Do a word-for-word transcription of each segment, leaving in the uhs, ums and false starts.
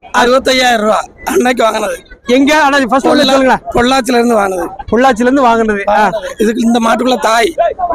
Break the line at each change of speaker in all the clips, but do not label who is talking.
அறுபத்தையாயிரம் ரூபா அன்னைக்கு வாங்கினது.
எங்க அண்ணாச்சி ஃபர்ஸ்ட் சொல்லுங்க.
பொள்ளாச்சில இருந்து வாங்கினது.
பொள்ளாச்சில இருந்து வாங்கினது.
இதுக்கு இந்த மாட்டுக்குள்ள தாய்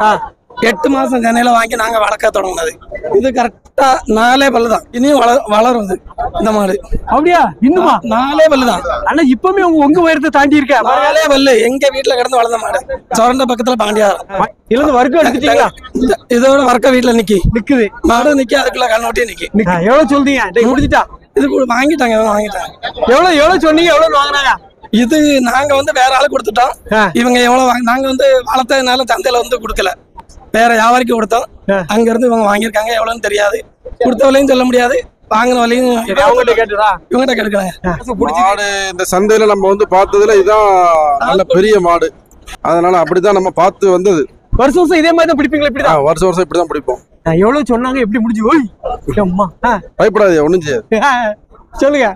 எட்டு மாசம் சென்னையில வாங்கி நாங்க வளர்க்க தொடங்கினது. இது கரெக்டா நாலே பல்லு தான். இனியும் வள வளரும் இந்த மாடு.
அப்படியா? இன்னுமா
நாலே பல்லு தான்.
ஆனா இப்பவுமே உங்க உங்க உயரத்தை தாண்டி இருக்க.
நாலே பல்லு எங்க வீட்டுல கிடந்து வளர்ந்த மாடு. சொரண்ட பக்கத்துல பாண்டியாரம்.
இருந்து வர்க்கம் எடுத்துட்டீங்களா?
இதோட வர்க்க வீட்டுல நிக்கி
நிக்குது.
மாடு நிக்கி அதுக்குள்ள கண்ணோட்டியே நிக்கி.
எவ்வளவு சொல்றீங்க? முடிஞ்சிட்டா?
இது வாங்கிட்டாங்க வாங்கிட்டாங்க.
எவ்வளவு எவ்வளவு சொன்னீங்க? எவ்வளவு வாங்கினாங்க?
இது நாங்க வந்து வேற ஆளு கொடுத்துட்டோம். இவங்க எவ்வளவு வாங்க நாங்க வந்து வளர்த்ததுனால சந்தையில வந்து கொடுக்கல. வேற வியாபாரிக்கு கொடுத்தோம். அங்க இருந்து இவங்க வாங்கியிருக்காங்க. எவ்வளவுன்னு தெரியாது. கொடுத்த விலையும் சொல்ல முடியாது. வாங்கின விலையும்
அவங்ககிட்ட கேட்டுடா
இவங்ககிட்ட கேட்கறாங்க.
மாடு இந்த சந்தையில நம்ம வந்து பார்த்ததுல இதான் நல்ல பெரிய மாடு. அதனால அப்படிதான் நம்ம பார்த்து வந்தது.
வருஷம் வருஷம் இதே மாதிரி தான் பிடிப்பீங்களா? இப்படிதான்
வருஷம் வருஷம் இப்படிதான் பிடிப்போம்.
எவ்வளவு சொன்னாங்க? எப்படி முடிஞ்சு? ஓய் அம்மா
பயப்படாது, ஒண்ணும் செய்யாது.
சொல்லுங்க.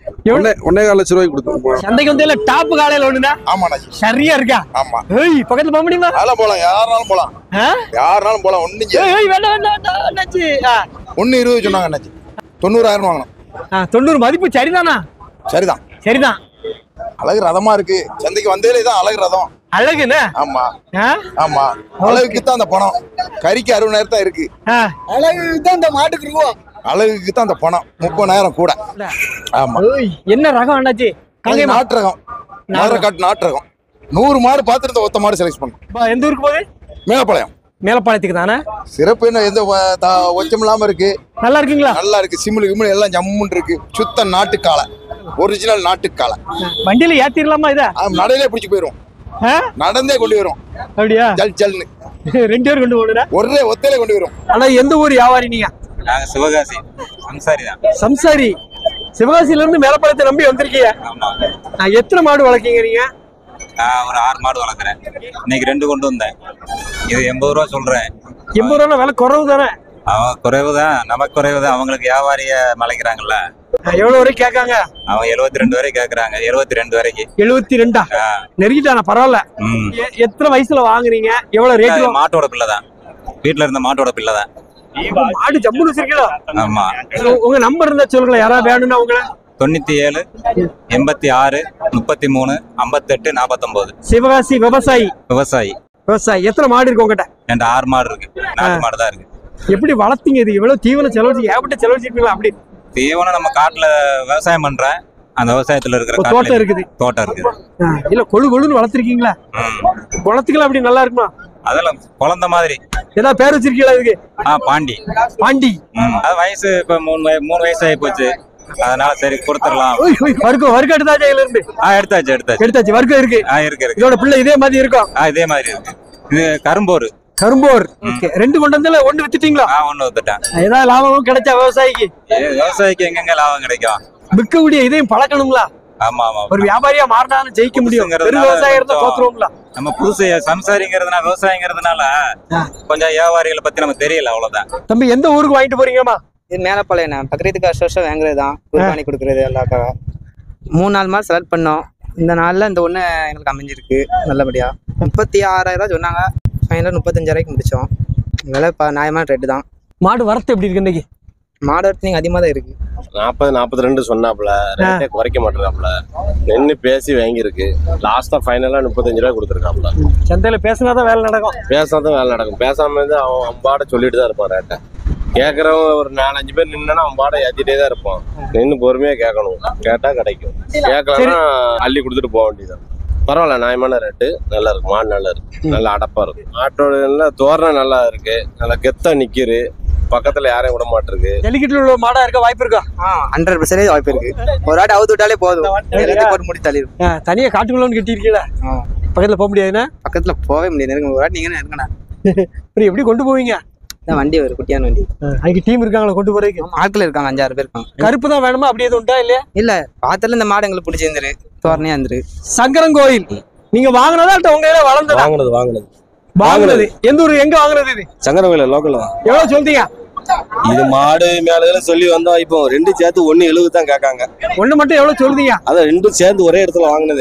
ஒன்னே கால் லட்சம் ரூபாய்க்கு கொடுத்தோம்.
சந்தைக்கு வந்து டாப் காலையில ஒண்ணுனா சரியா இருக்கா?
ஆமா.
ஏய் பக்கத்துல போக முடியுமா?
அதெல்லாம் போலாம், யாராலும் போலாம். யாராலும் போலாம். ஒண்ணு
ஏய் வேண்டாம் வேண்டாம் அண்ணாச்சி.
ஒன்னு இருபது சொன்னாங்க அண்ணாச்சி. தொண்ணூறாயிரம் வாங்கணும்.
தொண்ணூறு மதிப்பு சரிதானா?
சரிதான்
சரிதான்.
அழகு ரதமா இருக்கு. சந்தைக்கு வந்ததுல இதான் அழகு ரதம்.
அழகுன்னு?
ஆமா ஆமா. அழகுக்கு தான் அந்த பணம். கறிக்கு அறுபதாயிரம் தான் இருக்கு. அழகுக்கு தான் இந்த மாட்டுக்கு இருக்கும். அழகுக்கு தான் அந்த பணம். முப்பதாயிரம் கூட. ஆமா.
என்ன ரகம் அண்ணாச்சி?
நாட்டு ரகம். நாட்டு நாட்டு ரகம். நூறு மாடு பாத்துட்டு ஒத்த மாடு செலக்ட் பண்ணும்.
எந்த ஊருக்கு போகுது?
மேலப்பாளையம்.
மேலப்பாளையத்துக்கு தானே?
சிறப்பு என்ன, எந்த ஒச்சம் இல்லாம இருக்கு.
நல்லா இருக்குங்களா?
நல்லா இருக்கு. சிம்மிளு கிம்மிளு எல்லாம் ஜம்முன்னு இருக்கு. சுத்த நாட்டுக்காலை. ஒரிஜினல் நாட்டுக்காலை.
வண்டியில ஏத்திரலாமா? இத
நடையிலே பிடிச்சு போயிரும். நடந்தே கொண்டு வரும்.
அப்படியா?
ஜல் ஜல்னு
ரெண்டு பேரும் கொண்டு போடுற
ஒரே ஒத்தையில கொண்டு வரும்.
ஆனா எந்த ஊர் வியாபாரி நீங்க?
நாங்க சிவகாசி சம்சாரி தான்.
சம்சாரி. சிவகாசில இருந்து மேலப்பாளையத்தை நம்பி வந்திருக்கீங்க. நான் எத்தனை மாடு வளர்க்கீங்க நீங்க?
நான் ஒரு ஆறு மாடு வளர்க்குறேன். இன்னைக்கு ரெண்டு கொண்டு வந்தேன். இது எண்பது ரூபா சொல்றேன்.
எண்பது ரூபா விலை குறைவு தானே?
அவன் குறைவு தான், நமக்கு குறைவு தான். அவங்களுக்கு வியாபாரிய மலைக்கிறாங்கல்ல.
எவ்வளவு வரைக்கும் கேட்காங்க?
அவங்க எழுபத்தி ரெண்டு வரைக்கும் கேட்கறாங்க. எழுபத்தி ரெண்டு வரைக்கும்.
எழுபத்தி ரெண்டா? நெருங்கிட்டானா? பரவாயில்ல. எத்தனை வயசுல வாங்குறீங்க? எவ்வளவு ரேட்?
மாட்டோட பிள்ளை தான். வீட்டுல இருந்த மாட்டோட பிள்ளை தான்.
மாடு ஜம்முன்னு வச்சிருக்கீங்களா?
ஆமா.
உங்க நம்பர் இருந்தா சொல்லுங்களேன், யாராவது வேணும்னா. உங்களை
தொண்ணூத்தி ஏழு எண்பத்தி ஆறு முப்பத்தி மூணு ஐம்பத்தி எட்டு நாப்பத்தொன்பது.
சிவகாசி விவசாயி.
விவசாயி
விவசாயி. எத்தனை மாடு இருக்கு உங்ககிட்ட?
ரெண்டு ஆறு மாடு இருக்கு. நாட்டு மாடு தான் இருக்கு.
எப்படி வளர்த்தீங்க? இது இவ்வளவு தீவனம் செலவழிச்சு ஏகப்பட்ட செலவழிச்சிருக்கீங்களா? அப்படி
தீவனம் நம்ம காட்டுல விவசாயம் பண்றேன். அந்த விவசாயத்துல இருக்கிற
தோட்டம் இருக்குது.
தோட்டம் இருக்குது.
இல்ல கொழு கொழுன்னு வளர்த்திருக்கீங்களா? குளத்துக்கெல்லாம் அப்படி நல்லா இருக்குமா?
அதெல்லாம் குழந்தை மாதிரி.
ஏதாவது பேர் வச்சிருக்கீங்களா இதுக்கு?
ஆ பாண்டி.
பாண்டி.
அது வயசு இப்ப மூணு மூணு வயசு ஆகி போச்சு. அதனால சரி கொடுத்துடலாம்.
வர்க்கம் வர்க்கம் எடுத்தாச்சு. இதுல இருந்து
எடுத்தாச்சு எடுத்தாச்சு
எடுத்தாச்சு வர்க்கம் இருக்கு.
இருக்கு இருக்கு.
இதோட பிள்ளை இதே மாதிரி இருக்கும்.
இதே மாதிரி இருக்கு. இது கரும்போர்.
கரும்போர். ரெண்டு கொண்டு வந்தால ஒண்ணு வித்துட்டீங்களா?
ஒண்ணு வித்துட்டேன்.
ஏதாவது லாபமும் கிடைச்சா விவசாயிக்கு?
விவசாயிக்கு எங்கெங்க லாபம் கிடைக்கும்?
விற்கக்கூடிய இதையும் பழக்கணுங்களா?
ஆமா ஆமா.
ஒரு வியாபாரியா மாறினாலும் ஜெயிக்க முடியும். விவசாயம் இருந்தா தோத்துருவோங்களா?
நம்ம புதுசு சம்சாரிங்கிறதுனால விவசாயிங்கிறதுனால கொஞ்சம் வியாபாரிகளை பத்தி நமக்கு தெரியல. அவ்வளவுதான்.
தம்பி எந்த ஊருக்கு வாங்கிட்டு போறீங்கம்மா?
இது மேலப்பாளையம். பக்கத்துக்கு வருஷம் வருஷம் வாங்குறது தான். குர்பானி கொடுக்குறது எல்லாருக்காக. மூணு நாலு மாதம் செலக்ட் பண்ணோம். இந்த நாளில் இந்த ஒன்று எங்களுக்கு அமைஞ்சிருக்கு நல்லபடியாக. முப்பத்தி ஆறாயிரம் ரூபா சொன்னாங்க. ஃபைனலாக முப்பத்தஞ்சாயிரம் முடித்தோம். விலை இப்போ நியாயமான ரேட்டு தான்.
மாடு வரத்து எப்படி இருக்கு இன்னைக்கு?
மாடு வரத்து நீங்கள் அதிகமாக தான் இருக்கு.
நாற்பது நாற்பத்தி ரெண்டு சொன்னாப்புல ரேட்டே குறைக்க மாட்டேங்காப்புல. நின்று பேசி வாங்கியிருக்கு. லாஸ்ட்டாக ஃபைனலாக முப்பத்தஞ்சு ரூபா கொடுத்துருக்காப்புல.
சந்தையில் பேசினாதான் வேலை நடக்கும்.
பேசாதான் வேலை நடக்கும். பேசாமல் இருந்து அவன் அம்பாட சொல்லிட்டு தான் இருப்பான் ரேட்டை. கேட்கறவங்க ஒரு நாலஞ்சு பேர் நின்னா அவன் பாட ஏத்திட்டே தான் இருப்பான். நின்று பொறுமையா கேட்கணும். கேட்டா கிடைக்கும். கேட்கலன்னா அள்ளி கொடுத்துட்டு போக வேண்டியதான். பரவாயில்ல, நியாயமான ரேட்டு. நல்லா இருக்கு. மாடு நல்லா இருக்கு. நல்லா அடப்பா இருக்கு. மாட்டோட தோரணம் நல்லா இருக்கு. நல்லா கெத்தா நிக்கிது. பக்கத்துல யாரையும் விட மாட்டிருக்கு.
ஜல்லிக்கட்டுல உள்ள மாடா இருக்க வாய்ப்பு இருக்கா?
ஹண்ட்ரட் பர்சன்டேஜ் வாய்ப்பு இருக்கு. ஒரு ஆட்டு அவுத்து விட்டாலே போதும். ஒரு முடி தள்ளி இருக்கும்.
தனியா காட்டுக்குள்ள கட்டி இருக்கீங்களா? பக்கத்துல போக முடியாதுன்னா?
பக்கத்துல போகவே முடியாது. ஒரு ஆட்டு நீங்க இருக்கணும்.
எப்படி கொண்டு போவீங்க?
வண்டி ஒரு குட்டியான வண்டி.
அங்க டீம் இருக்காங்களா கொண்டு போறதுக்கு?
ஆட்கள் இருக்காங்க. அஞ்சாறு பேர் இருக்காங்க.
கருப்பு தான் வேணுமா? அப்படி எதுவும் உண்டா இல்லையா?
இல்ல பார்த்தல இந்த மாடு எங்களுக்கு பிடிச்சிருந்துரு. தோரணையா இருந்துரு.
சங்கரன் கோயில் நீங்க வாங்கினதா இல்ல உங்க கையில வளர்ந்ததா?
வாங்கினது வாங்கினது
வாங்கினது. எந்த ஊர்? எங்க வாங்குறது இது?
சங்கரன் கோயில் லோக்கல் தான்.
எவ்வளவு சொல்றீங்க?
இது மாடு மேல சொல்லி வந்தோம். இப்போ ரெண்டு சேர்த்து ஒன்னு எழுபது தான் கேட்காங்க.
ஒண்ணு மட்டும் எவ்வளவு சொல்றீங்க?
அதான் ரெண்டும் சேர்ந்து ஒரே இடத்துல வாங்கினது.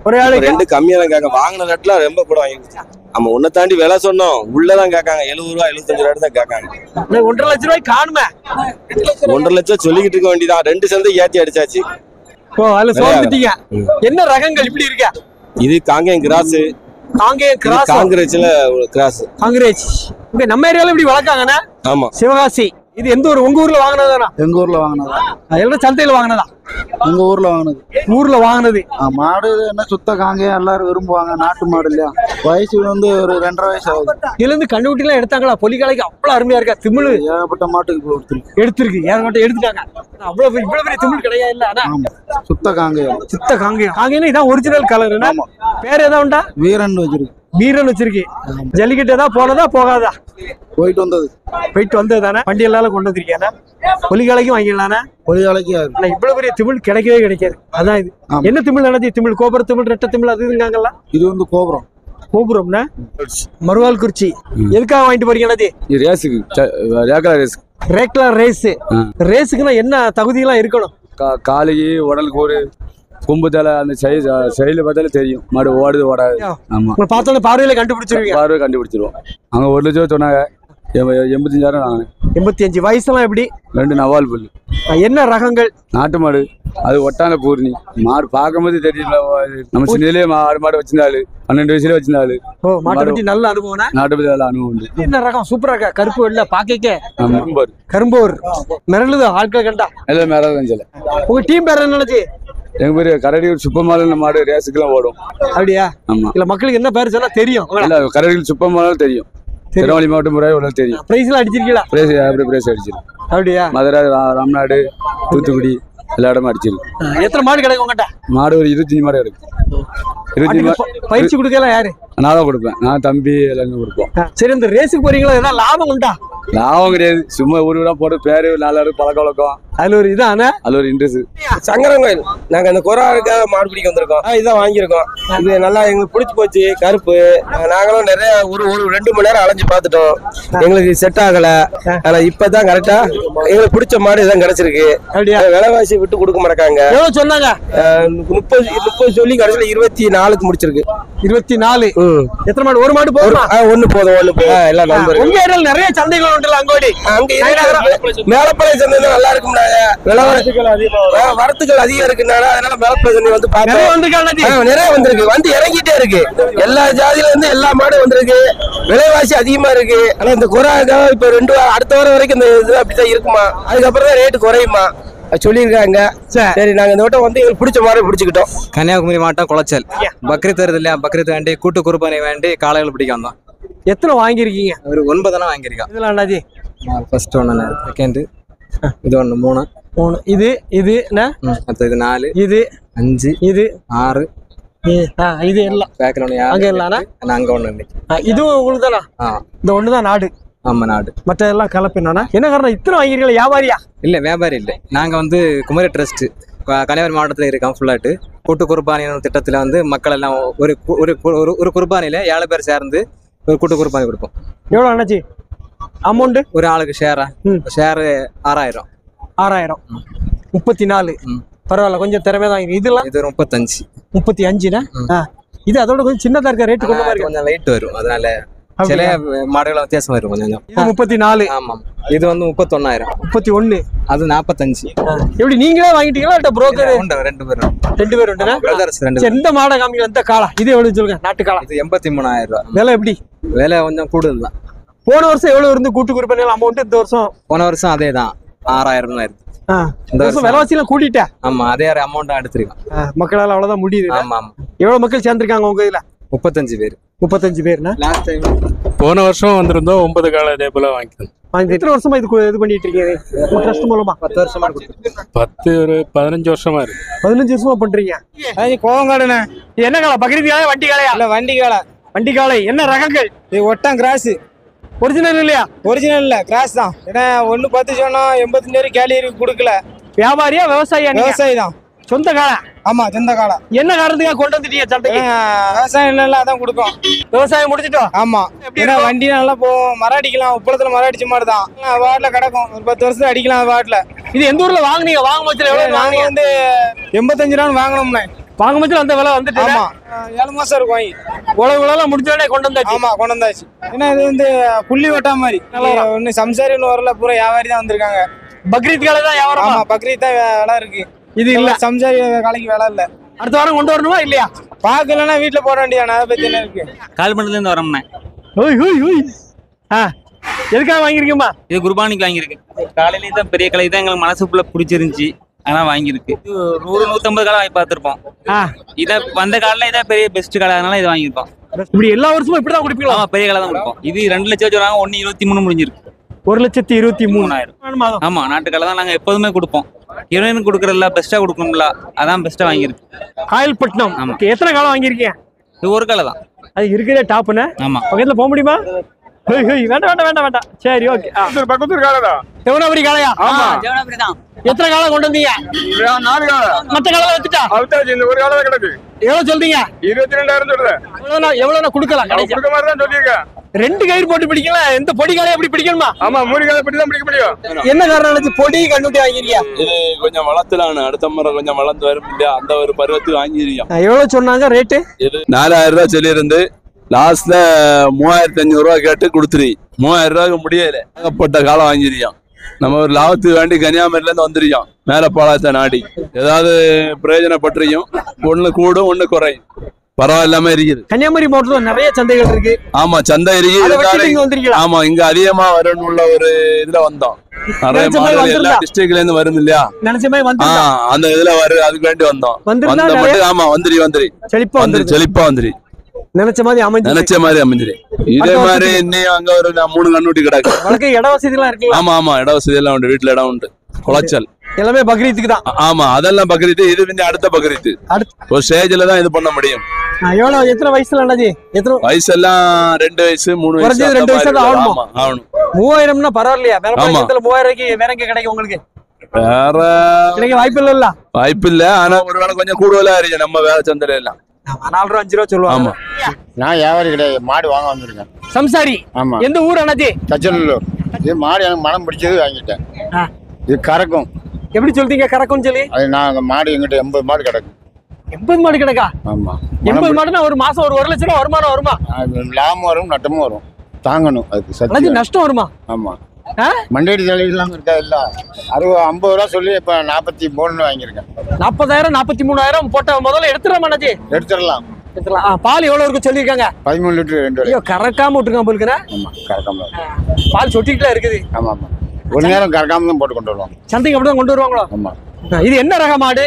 ஒரே ஆளுக்கு
ரெண்டு கம்மியா தான் கேட்க, வாங்கின ரேட்ல ரொம்ப கூட வாங்கிடுச்சு. நம்ம ஒன்ன தாண்டி விலை சொன்னோம், உள்ளதான் கேட்காங்க, எழுபது ரூபா எழுபத்தஞ்சு ரூபா தான் கேட்காங்க.
ஒன்றரை லட்சம் ரூபாய்க்கு காணுமே.
ஒன்றரை லட்சம் சொல்லிக்கிட்டு இருக்க வேண்டியதான், ரெண்டு சேர்ந்து ஏத்தி அடிச்சாச்சு.
ஓ அதுல சோர்ந்துட்டீங்க. என்ன ரகங்கள் இப்படி இருக்கா?
இது காங்கேயம் கிராஸ்,
காங்கேயம் கிராஸ்,
காங்கிரஸ்ல கிராஸ்.
காங்கிரஸ் இங்க நம்ம ஏரியால இப்படி வளர்க்காங்கண்ணா.
ஆமா,
சிவகாசி. இது எந்த ஊர்? உங்க ஊர்ல வாங்கினதானா?
எங்க ஊர்ல வாங்கினதா?
எல்லாம் சந்தையில வாங்கினதா?
எங்க ஊர்ல வாங்கினது.
ஊர்ல வாங்கினது.
மாடு என்ன சுத்த காங்கேயம் எல்லாரும் விரும்புவாங்க, நாட்டு மாடு இல்லையா? வயசு வந்து ஒரு ரெண்டரை வயசு ஆகுது.
இதுல இருந்து கண்டுபிட்டி எல்லாம் எடுத்தாங்களா? பொலிக்காலைக்கு அவ்வளவு அருமையா இருக்கா திமிழ்.
ஏகப்பட்ட மாட்டுக்கு கொடுத்துருக்கு,
எடுத்திருக்கு, ஏகப்பட்ட எடுத்துட்டாங்க. அவ்வளவு இவ்வளவு பெரிய திமிழ் கிடையாது இல்ல?
ஆமா, சுத்த காங்கேயம்.
சுத்த காங்கேயம். காங்கேயம் இதான் ஒரிஜினல் கலர்.
ஆமா.
பேர் ஏதாவது உண்டா?
வீரன் வச்சிருக்கு.
வீரன் வச்சிருக்கு. ஜல்லிக்கட்டு ஏதாவது போனதா போகாதா?
போயிட்டு வந்தது.
போயிட்டு வந்தது தானே. வண்டி எல்லாம் கொண்டு வந்திருக்கேன். பொலிக்காலைக்கும் வாங்கிடலானே.
பொலிகாலைக்கு
இவ்வளவு பெரிய திமிழ் கிடைக்கவே கிடைக்காது. அதான் இது. என்ன திமிழ் நினைச்சு? திமிழ் கோபுர திமிழ், ரெட்ட திமிழ், அது இதுங்காங்கல்ல.
இது வந்து கோபுரம்.
கோபுரம்னா மறுவாள் குறிச்சி. எதுக்காக வாங்கிட்டு போறீங்க?
ரேஸுக்கு, ரேக்லா ரேஸ்.
ரேக்லா ரேஸ். ரேஸுக்குன்னா என்ன தகுதி எல்லாம் இருக்கணும்?
காலைக்கு உடலுக்கு ஒரு கொம்பு தலை, அந்த சைஸ் சைடுல பார்த்தாலே தெரியும் மாடு ஓடுது ஓடாது. ஆமா,
பார்த்தோன்னே பார்வையில கண்டுபிடிச்சிருவீங்க.
பார்வை கண்டுபிடிச்சிருவோம். அவங்க ஒரு லட்சம் சொன்னாங்க, எண்பத்தஞ்சாயிரம் வாங்கினேன்.
எண்பத்தி அஞ்சு. வயசுலாம் எப்படி?
ரெண்டு நவால் புல்லு.
என்ன ரகங்கள்?
நாட்டு மாடு. அது ஒட்டான பூர்ணி மாடு, பார்க்கும்போது தெரியல. நம்ம சின்னதுலயே மாடு மாடு வச்சிருந்தாரு, பன்னெண்டு வயசுல வச்சிருந்தாரு.
ஓ, மாட்டை பத்தி நல்ல அனுபவம்.
நாட்டு பத்தி நல்ல அனுபவம் உண்டு.
என்ன ரகம்? சூப்பரா இருக்கா? கருப்பு வெள்ள பாக்க.
கரும்போர்.
கரும்போர் மிரளுது ஆட்கள் கண்டா.
எல்லாம் மேல சில.
உங்க டீம் பேர் என்ன நினைச்சு?
எங்க பேரு கரடியூர் சுப்பமால மாடு ரேஸுக்குலாம் ஓடும்.
அப்படியா?
ஆமா.
இல்ல மக்களுக்கு என்ன பேர் சொன்னா தெரியும்?
இல்ல, கரடியூர் சுப்பமாலும் தெரியும். திருநெல்வேலி மாவட்டம் முறை உள்ள தெரியும்.
பிரைஸ் எல்லாம் அடிச்சிருக்கீங்களா?
பிரைஸ் அப்படி பிரைஸ் அடிச்சிருக்கு.
அப்படியா?
மதுரை, ராம்நாடு, தூத்துக்குடி எல்லா இடமும் அடிச்சிருக்கு.
எத்தனை மாடு கிடைக்கும் உங்ககிட்ட?
மாடு ஒரு இருபத்தஞ்சு மாடு இருக்கு. இருபத்தஞ்சு மாடு
பயிற்சி கொடுக்கலாம் யாரு?
நான் தான் கொடுப்பேன். நான் தம்பி எல்லாமே கொடுப்போம்.
சரி, இந்த ரேஸுக்கு போறீங்களா? ஏதாவது லாபம் உண்டா?
லாபம் கிடையாது, சும்மா ஊரு ஊரா போட்டு பேரு நாலு பழக்க வழக்கம்.
அதுல ஒரு இதானே,
அது ஒரு இன்ட்ரெஸ்ட்.
சங்கரன் கோயில் நாங்க அந்த கொரோனாவுக்காக மாடு பிடிக்க வந்திருக்கோம். இதான் வாங்கியிருக்கோம். இது நல்லா எங்களுக்கு பிடிச்சி போச்சு. கருப்பு நாங்களும் நிறைய ஒரு ஒரு ரெண்டு மணி நேரம் அலைஞ்சு பார்த்துட்டோம், எங்களுக்கு செட் ஆகல. ஆனா இப்பதான் கரெக்டா எங்களுக்கு பிடிச்ச மாடு இதான் கிடைச்சிருக்கு. விலைவாசி விட்டு கொடுக்க மாட்டாங்க.
எவ்வளவு சொன்னாங்க?
முப்பது முப்பது சொல்லி கடைசியில இருபத்தி நாலுக்கு முடிச்சிருக்கு.
இருபத்தி நாலு. எத்தனை மாடு? ஒரு மாடு போதும்.
ஒண்ணு போதும், ஒண்ணு போதும். எல்லாம் நம்பர்.
உங்க ஏரியால நிறைய சந்தைகள் உண்டுல அங்கோடி?
அங்க மேலப்பளை சந்தை நல்லா இருக்கும்னாங்க. வரத்துகள் அதிகம் இருக்குனால அதனால மேலப்பளை சந்தை வந்து பார்த்தோம். நிறைய வந்திருக்கு, வந்து இறங்கிட்டே இருக்கு. எல்லா ஜாதியில இருந்து எல்லா மாடும் வந்திருக்கு. விலைவாசி அதிகமா இருக்கு. ஆனா இந்த கொரோனாக்காக இப்ப ரெண்டு வாரம் அடுத்த வாரம் வரைக்கும் இந்த இது அப்படித்தான் இருக்குமா. அதுக்கப்புறம் தான் ரேட்டு குறையுமா சொல்லியிருக்காங்க. சரி, நாங்க இந்த வட்டம் வந்து எங்களுக்கு பிடிச்ச மாதிரி பிடிச்சிக்கிட்டோம்.
கன்னியாகுமரி மாவட்டம் குளச்சல். பக்ரீத் வருது இல்லையா? பக்ரீத் வேண்டி கூட்டு குர்பானி வேண்டி காளைகள் பிடிக்க வந்தோம்.
எத்தனை வாங்கியிருக்கீங்க?
ஒரு ஒன்பதுனா வாங்கியிருக்கோம்.
இதெல்லாம் அண்ணாஜி
ஃபர்ஸ்ட் ஒன்று, செகண்ட் இது ஒன்று, மூணு
மூணு இது இது
இது நாலு,
இது
அஞ்சு,
இது
ஆறு,
இது எல்லாம்
பேக்கில் ஒன்று
அங்கே இல்லைண்ணா.
அங்கே ஒன்று இன்னைக்கு.
இதுவும் உங்களுக்கு தானா? இந்த ஒன்று தான் நாடு.
ஆமா, நாடு.
மற்ற எல்லாம் கலப்பினானா? என்ன காரணம் இத்தனை வாங்கிருக்கீங்களா? வியாபாரியா?
இல்லை, வியாபாரி இல்லை. நாங்கள் வந்து குமரி ட்ரஸ்ட் கன்னியாகுமரி மாவட்டத்தில் இருக்கோம். ஃபுல்லாட்டு கூட்டு குர்பானி திட்டத்தில் வந்து மக்கள் எல்லாம் ஒரு ஒரு ஒரு குர்பானியில் ஏழு பேர் சேர்ந்து ஒரு கூட்டு குர்பானி கொடுப்போம்.
எவ்வளோ அண்ணாச்சி அமௌண்ட்?
ஒரு ஆளுக்கு ஷேரா? ஷேரு ஆறாயிரம்.
ஆறாயிரம். முப்பத்தி நாலு. பரவாயில்ல, கொஞ்சம் திறமை தான். இதெல்லாம்
இது முப்பத்தஞ்சு.
முப்பத்தி அஞ்சுனா இது அதோட கொஞ்சம் சின்னதா இருக்க. ரேட்டு கொஞ்சம்
கொஞ்சம் லைட் வரும், அதனால சில மாடல்கள் வித்தியாசம் வரும் கொஞ்சம்.
இது முப்பத்தி நாலு.
ஆமாம். இது வந்து முப்பத்தொன்னாயிரம்.
முப்பத்தி ஒன்னு.
அது நாற்பத்தஞ்சு. எப்படி
நீங்களே வாங்கிட்டீங்களா இல்ல புரோக்கர்?
ரெண்டு பேரும்.
ரெண்டு பேர் உண்டுனா? எந்த மாடை காமிக்க? எந்த காளை? இது எவ்வளவு சொல்லுங்க? நாட்டு காளை.
இது எண்பத்தி மூணாயிரம் ரூபாய்.
விலை எப்படி?
விலை கொஞ்சம் கூடுதல் தான்.
போன வருஷம் எவ்வளவு இருந்து கூட்டு குர்பானி அமௌண்ட்? இந்த வருஷம்?
போன வருஷம் அதே தான், ஆறாயிரம் தான் இருக்கு.
இந்த வருஷம் விலைவாசி எல்லாம் கூட்டிட்டேன்.
ஆமா, அதே அமௌண்ட் எடுத்துருக்கோம்.
மக்களால அவ்வளவுதான் முடியுது.
ஆமா ஆமா.
எவ்வளவு மக்கள் சேர்ந்திருக்காங்க உங்க இதுல?
முப்பத்தஞ்சு பேர்.
முப்பத்தஞ்சு பேர்னா?
லாஸ்ட் டைம்
போன வருஷம் வந்திருந்தோம், ஒன்பது கால இதே போல வாங்கிக்கணும்.
எத்தனை வருஷமா இது இது பண்ணிட்டு இருக்கீங்க ட்ரஸ்ட் மூலமா?
பத்து வருஷமா
பத்து ஒரு பதினஞ்சு வருஷமா இருக்கு.
பதினஞ்சு வருஷமா பண்றீங்க.
கோவங்காடுண்ணே.
இது என்ன காலை? பக்ரீத் காலையா வண்டி காலையா?
இல்ல, வண்டி காலை.
வண்டி காலை. என்ன ரகங்கள்?
இது ஒட்டம் கிராஸ்.
ஒரிஜினல் இல்லையா?
ஒரிஜினல் இல்ல, கிராஸ் தான். ஏன்னா ஒண்ணு பத்து சொன்னோம், எண்பத்தஞ்சு வரைக்கும் கேலி கொடுக்கல.
வியாபாரியா விவசாயியா?
விவசாயி தான்.
சொந்த காலை?
ஆமா, சொந்த காலை.
என்ன காரணத்துக்காக கொண்டு வந்துட்டீங்க சந்தைக்கு?
விவசாயம் இல்ல, அதான் கொடுக்கும்.
விவசாயம் முடிச்சிட்டோம்.
ஆமா. ஏன்னா வண்டி நல்லா போகும், மரம் அடிக்கலாம். உப்பளத்துல மரம் அடிச்ச மாதிரி தான் வாட்ல கிடக்கும். ஒரு பத்து வருஷத்துக்கு அடிக்கலாம் வாட்ல.
இது எந்த ஊர்ல வாங்குனீங்க? வாங்க வச்சு எவ்வளவு?
நாங்க வந்து எண்பத்தஞ்சு ரூபான்னு வாங்கணும்னே.
பாங்கமத்தில் அந்த விலை வந்துட்டு
ஆமா ஏழு மாசம் இருக்கும் வாங்கி
உழவு உழவு முடிஞ்சோடனே கொண்டு வந்தாச்சு.
ஆமா கொண்டு வந்தாச்சு. ஏன்னா இது வந்து புள்ளி வெட்டா மாதிரி ஒன்னு சம்சாரி ஒண்ணு வரல, பூரா வியாபாரி தான் வந்திருக்காங்க.
பக்ரீத் காலை தான் வியாபாரம்.
ஆமா பக்ரீத் தான் விலை இருக்கு.
இது இல்ல
சம்சாரி காலைக்கு விலை இல்ல.
அடுத்த வாரம் கொண்டு வரணுமா இல்லையா?
பாக்கலன்னா வீட்டுல போட வேண்டியதானே, அதை பத்தி என்ன இருக்கு.
கால்பண்டில இருந்து வரோம்ண்ணே.
ஓய் ஓய் ஓய் ஆ எதுக்காக வாங்கியிருக்கீங்கம்மா?
இது குர்பானிக்கு வாங்கியிருக்கு. காலையிலேயே தான் பெரிய கலை தான் எங்களுக்கு மனசுக்குள்ள பிடிச்சிருந்துச்சு, ஆனால் வாங்கியிருக்கு. இது நூறு நூற்றம்பது காலம் வாங்கி பார்த்துருப்போம். இதை வந்த காலில் இதான் பெரிய பெஸ்ட் கடை, அதனால இதை வாங்கியிருக்கோம்.
இப்படி எல்லா வருஷமும் இப்படி தான் கொடுப்பீங்களா?
ஆமாம் பெரிய கடை தான் கொடுப்போம். இது ரெண்டு லட்சம் வச்சு வராங்க, ஒன்று இருபத்தி மூணு முடிஞ்சிருக்கு.
ஒரு லட்சத்தி இருபத்தி மூணாயிரம்.
ஆமாம் நாட்டுக்கடை தான் நாங்கள் எப்போதுமே கொடுப்போம். ஹீரோயின் கொடுக்குறதில்ல, பெஸ்ட்டாக கொடுக்கணும்ல, அதான் பெஸ்ட்டாக வாங்கியிருக்கு.
காயல்பட்டினம்.
ஆமாம்
எத்தனை காலம் வாங்கியிருக்கீங்க?
இது ஒரு கடை தான்.
அது இருக்கிறதே டாப்புன்னு.
ஆமாம்
பக்கத்தில் போக முடியுமா? வேண்டாம் வேண்டாம் வேண்டாம் வேண்டாம். சரி ஓகே.
பக்கத்தூர் காலை தான்.
தேவனாபுரி காளையா?
ஆமா
தேவனாபுரி தான்.
எத்தனை காலம் கொண்டு வந்தீங்க?
நாலு காலை.
மற்ற காலம் வச்சுட்டா
அவுத்தாச்சு. இந்த ஒரு காலை தான் கிடக்கு.
எவ்வளவு சொல்றீங்க?
இருபத்தி ரெண்டாயிரம் சொல்றேன்.
எவ்வளவு எவ்வளவு கொடுக்கலாம்?
கொடுக்க மாதிரி தான் சொல்லியிருக்கேன்.
ரெண்டு கயிறு போட்டு பிடிக்கல, எந்த பொடி காலையை எப்படி பிடிக்கணுமா?
ஆமா மூணு காலை பிடி தான் பிடிக்க முடியும்.
என்ன காரணம் நினைச்சு பொடி கண்டுட்டி வாங்கிருக்கியா?
இது கொஞ்சம் வளர்த்துலான்னு, அடுத்த முறை கொஞ்சம் வளர்ந்து வரும் இல்லையா, அந்த ஒரு பருவத்துக்கு வாங்கிருக்கோம்.
எவ்வளவு சொன்னாங்க ரேட்டு?
இது நாலாயிரம் ரூபாய் சொல்லியிருந்து லாஸ்ட்ல மூவாயிரத்தி அஞ்சூறு ரூபா கேட்டு கொடுத்துரு. மூவாயிரம் ரூபாய்க்கு முடியல, ஏகப்பட்ட காலம் வாங்கிருக்கோம். நம்ம ஒரு லாபத்துக்கு வேண்டி கன்னியாகுமரியில இருந்து வந்திருக்கோம். மேல பாலாத்த நாடி ஏதாவது பிரயோஜனப்பட்டிருக்கோம். ஒண்ணு கூடும் ஒண்ணு குறையும், பரவாயில்லாம இருக்குது.
கன்னியாகுமரி மாவட்டத்துல நிறைய சந்தைகள் இருக்கு.
ஆமா சந்தை இருக்கு. ஆமா இங்க அதிகமா வரணும் உள்ள ஒரு இதுல வந்தோம். நிறைய மாடல் எல்லா டிஸ்ட்ரிக்ட்ல இருந்து வரும் இல்லையா, அந்த இதுல வரு, அதுக்கு வேண்டி வந்தோம். வந்த மட்டும் ஆமா வந்துரி வந்துரி செழிப்பா வந்துரு செழிப்பா வந்துரு
நினைச்ச மாதிரி அமைஞ்சு
நினைச்ச மாதிரி அமைஞ்சிரு. இதே மாதிரி இன்னும் அங்க ஒரு மூணு கண்ணூட்டி கிடக்கு.
வழக்கு இட வசதி எல்லாம் இருக்கு.
ஆமா ஆமா இட வசதி எல்லாம் உண்டு, வீட்டுல இடம் உண்டு. குளச்சல்
எல்லாமே பக்ரீத்துக்கு தான்.
ஆமா அதெல்லாம் பக்ரீத்து. இது வந்து அடுத்த பக்ரீத்து ஒரு ஸ்டேஜ்ல தான் இது பண்ண முடியும்.
எவ்வளவு எத்தனை வயசுல அண்ணாஜி? எத்தனை
வயசு எல்லாம் ரெண்டு வயசு மூணு வயசு
ரெண்டு வயசு தான் ஆகணும்.
ஆகணும்.
மூவாயிரம்னா பரவாயில்லையா? வேற மூவாயிரம் ரூபாய்க்கு வேற எங்க கிடைக்கும் உங்களுக்கு?
வேற
கிடைக்க வாய்ப்பு இல்ல.
வாய்ப்பு இல்ல. ஆனா ஒருவேளை கொஞ்சம் கூடுதலா இருக்கு நம்ம வேற சந்தையில எல்லாம்.
நாலு ரூபா அஞ்சு ரூபா சொல்லுவாங்க.
நான் வியாபாரி கிடையாது, மாடு வாங்க வந்திருக்கேன்.
சம்சாரி.
ஆமா.
எந்த ஊர் அண்ணாச்சி?
தச்சநல்லூர். இது மாடு எனக்கு மனம் பிடிச்சது வாங்கிட்டேன். இது கறக்கும்.
எப்படி சொல்றீங்க கறக்கும்னு சொல்லி?
அது நான் மாடு எங்கிட்ட எண்பது மாடு கிடக்கும்.
எண்பது மாடு கிடக்கா?
ஆமா.
எண்பது மாடுனா ஒரு மாசம் ஒரு ஒரு லட்சம் ரூபா வருமானம் வருமா?
லாபம் வரும் நட்டமும் வரும். தாங்கணும் அதுக்கு சத்தி.
நஷ்டம் வருமா?
ஆமா. மண்டேடி தலையெல்லாம் இருக்கா இல்ல? அறுபது ஐம்பது ரூபா சொல்லி இப்ப நாற்பத்தி மூணு வாங்கியிருக்கேன்.
நாற்பதாயிரம் நாற்பத்தி மூணாயிரம் போட்ட முதல்ல எடுத்துடலாம் அண்ணாச்சி.
எடுத்துடலாம்.
எடுத்துடலாம். பால் எவ்வளவு இருக்கு சொல்லியிருக்காங்க?
பதிமூணு லிட்டர் ரெண்டு.
ஐயோ கறக்காம விட்டுருக்கான் போலுக்குறேன்.
ஆமா கறக்காம
பால் சொட்டிக்கிட்டே இருக்குது.
ஆமா ஆமா ஒரு நேரம் கறக்காம தான் போட்டு கொண்டு வருவோம்.
சந்தைக்கு அப்படிதான் கொண்டு வருவாங்களோ?
ஆமா.
இது என்ன ரக மாடு?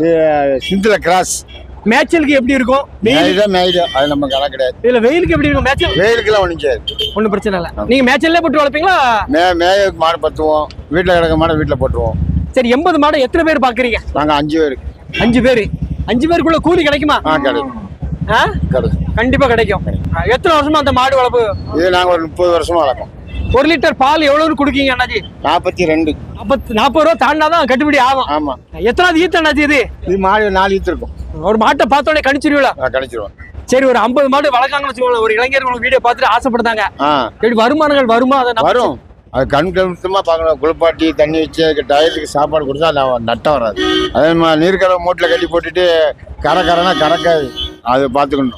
சிந்தில கிராஸ்.
மேய்ச்சலுக்கு எப்படி இருக்கும்?
மேய்தா மேய்தா அது நம்ம கணக்கு கிடையாது.
இல்ல வெயிலுக்கு எப்படி இருக்கும் மேய்ச்சல்?
வெயிலுக்கு எல்லாம் ஒண்ணும்
ஒன்றும் பிரச்சனை இல்லை. நீங்க மேய்ச்சல்லே போட்டு வளர்ப்பீங்களா?
மே மேய்க்கு மாடு பத்துவோம், வீட்டுல கிடக்க மாடு வீட்டுல போட்டுருவோம்.
சரி எண்பது மாடு எத்தனை பேர் பாக்குறீங்க?
நாங்க அஞ்சு பேரு.
அஞ்சு பேரு அஞ்சு பேருக்குள்ள கூலி கிடைக்குமா?
ஆ கிடைக்கும்.
ஆ கிடைக்கும், கண்டிப்பா கிடைக்கும். எத்தனை வருஷமா அந்த மாடு வளர்ப்பு?
இது நாங்க ஒரு முப்பது வருஷமா வளர்க்கோம்.
ஒரு லிட்டர் பால் எவ்வளவு குடுக்கீங்க அண்ணாஜி?
நாற்பத்தி ரெண்டு.
நாற்பத்தி நாற்பது ரூபா தாண்டாதான் கட்டுப்படி ஆகும்.
ஆமா.
எத்தனாவது ஈத்து அண்ணாஜி இது?
இது மாடு நாலு ஈத்து இருக்கும்.
ஒரு மாட்டை பார்த்தோன்னே கணிச்சிருவீங்களா?
கணிச்சிருவோம்.
சரி ஒரு ஐம்பது மாடு வளர்க்காங்கன்னு வச்சுக்கோங்க. ஒரு இளைஞர் உங்களுக்கு வீடியோ பார்த்துட்டு ஆசைப்படுத்தாங்க, எப்படி வருமானங்கள் வருமா? அதை
வரும். அது கண் கழுத்தமா பார்க்கணும். குளிப்பாட்டி தண்ணி வச்சு அதுக்கு டயத்துக்கு சாப்பாடு கொடுத்தா அது நட்டம் வராது. அதே மாதிரி நீர்க்கடவை மூட்டில் கட்டி போட்டுட்டு கரை கரைனா கறக்காது. அதை பார்த்துக்கணும்.